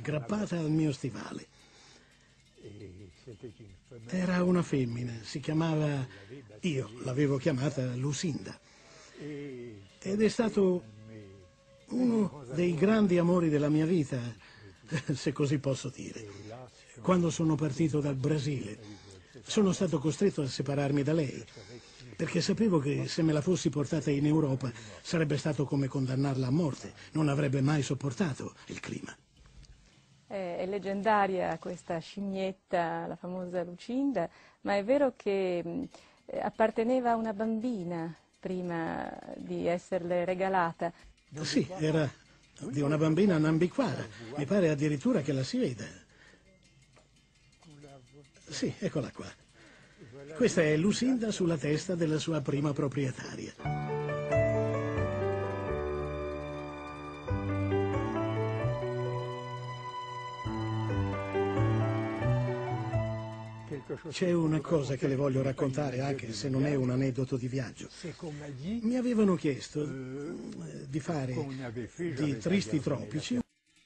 aggrappata al mio stivale. Era una femmina, si chiamava... Io l'avevo chiamata Lucinda. Ed è stato uno dei grandi amori della mia vita, se così posso dire. Quando sono partito dal Brasile, sono stato costretto a separarmi da lei, perché sapevo che se me la fossi portata in Europa sarebbe stato come condannarla a morte, non avrebbe mai sopportato il clima. È leggendaria questa scimmietta, la famosa Lucinda, ma è vero che apparteneva a una bambina prima di esserle regalata. Sì, era di una bambina nambiquara, mi pare addirittura che la si veda. Sì, eccola qua. Questa è Lucinda sulla testa della sua prima proprietaria. C'è una cosa che le voglio raccontare, anche se non è un aneddoto di viaggio. Mi avevano chiesto di fare di Tristi Tropici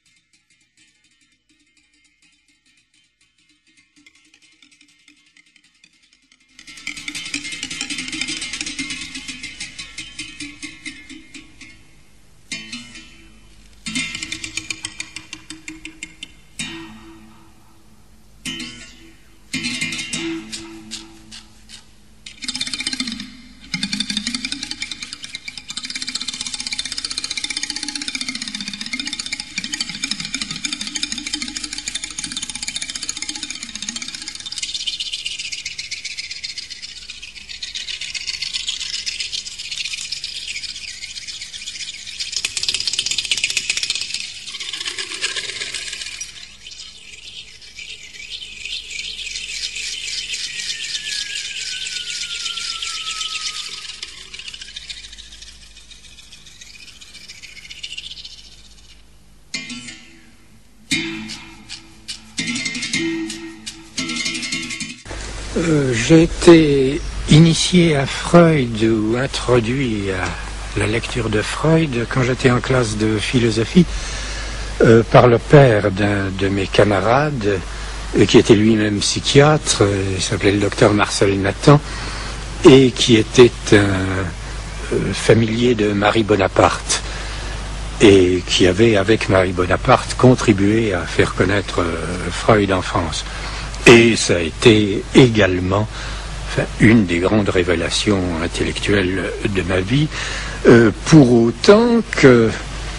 J'ai été initié à Freud ou introduit à la lecture de Freud quand j'étais en classe de philosophie par le père d'un de mes camarades qui était lui-même psychiatre, il s'appelait le docteur Marcel Nathan, et qui était un familier de Marie Bonaparte et qui avait avec Marie Bonaparte contribué à faire connaître Freud en France. Et ça a été également une des grandes révélations intellectuelles de ma vie, pour autant que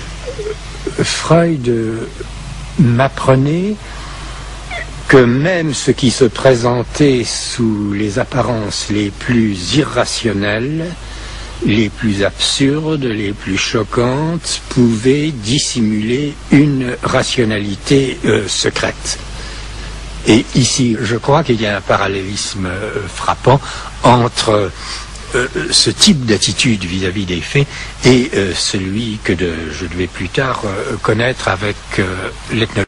Freud m'apprenait que même ce qui se présentait sous les apparences les plus irrationnelles, les plus absurdes, les plus choquantes, pouvait dissimuler une rationalité secrète. Et ici, je crois qu'il y a un parallélisme frappant entre ce type d'attitude vis-à-vis des faits et celui que je devais plus tard connaître avec l'ethnologie.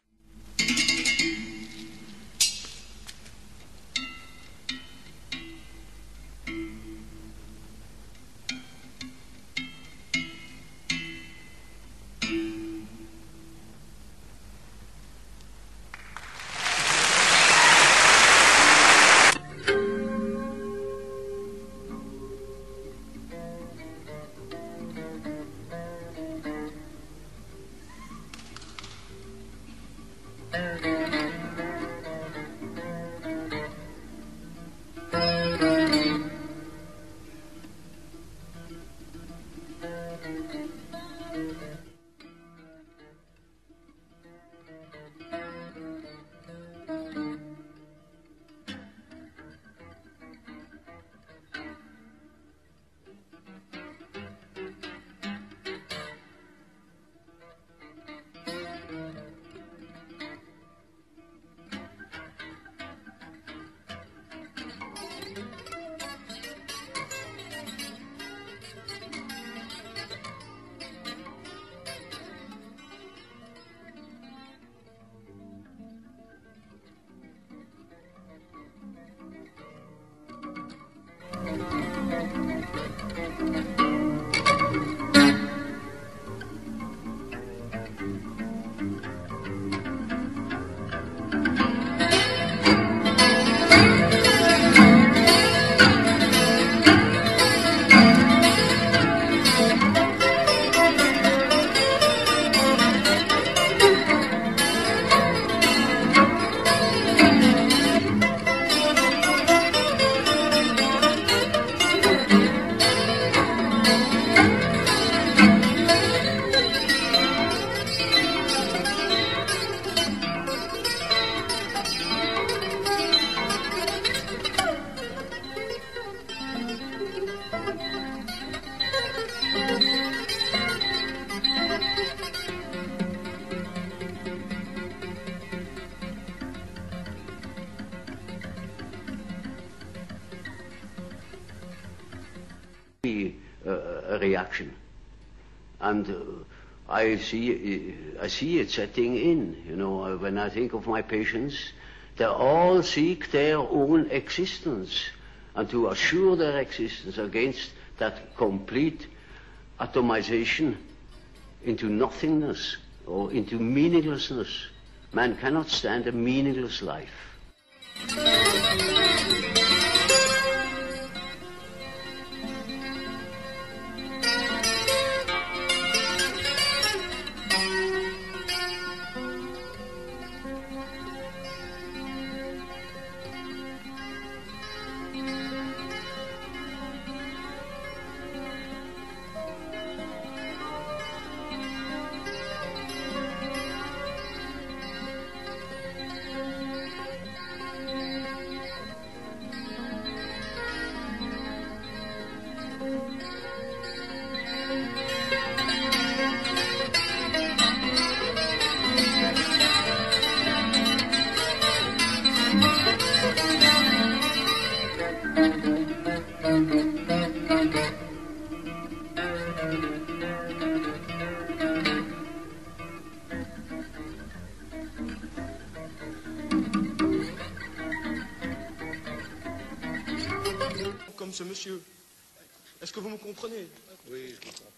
A reaction, and I see it setting in. You know, when I think of my patients, they all seek their own existence, and to assure their existence against that complete atomization into nothingness or into meaninglessness. Man cannot stand a meaningless life. Comme ce monsieur. Est-ce que vous me comprenez? Oui, je comprends.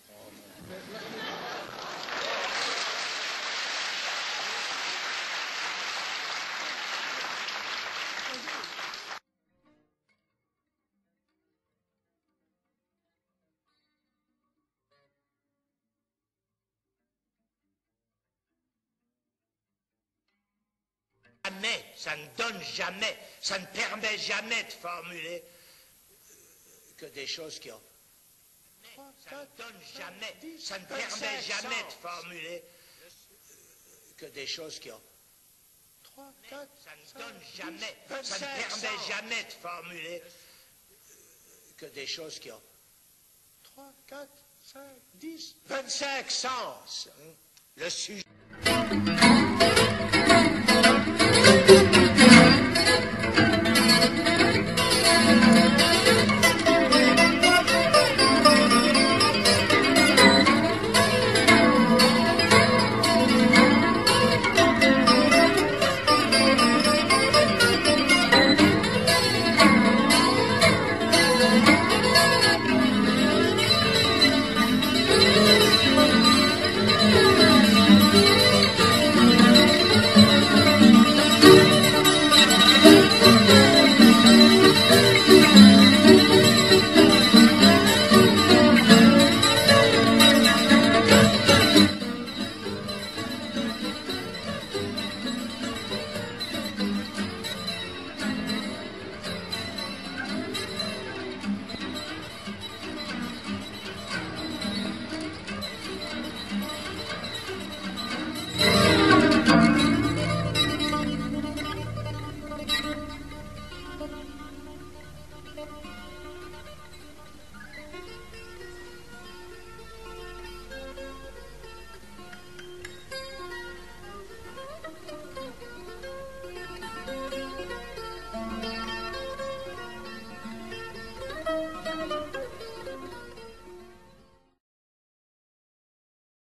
Jamais, ça ne donne jamais, ça ne permet jamais de formuler que des choses qui ont... Ça ne donne jamais, ça ne permet jamais de formuler que des choses qui ont... 3, 4, ça ne donne jamais, ça ne permet jamais de formuler que des choses qui ont... 3, 4, 5, 10, 25 sens. Le sujet...